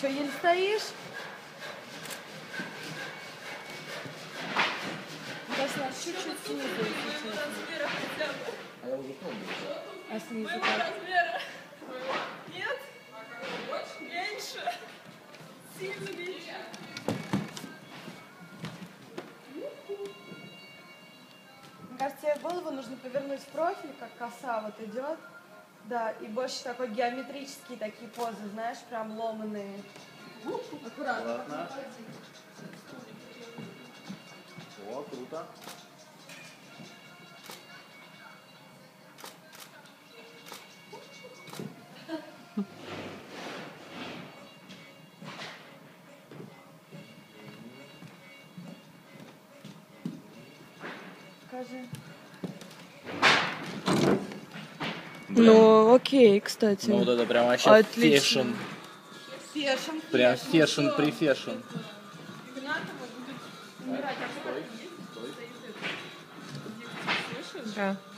Че, еле стоишь? Кажется, чуть-чуть снизу, если честно. А я уже помню. А снизу как? Размера. Нет? Меньше. Сильно меньше. Мне кажется, тебе голову нужно повернуть в профиль, как коса вот идет. Да, и больше такой геометрические такие позы, знаешь, прям ломаные. Аккуратно. Ладно. О, круто. Скажи. Блин. Ну, окей, кстати. Ну вот это прям вообще Отлично. фэшн. Фешн. Прям фэшн при фэшн. Игнатова будет умирать от Стой, стой. Да.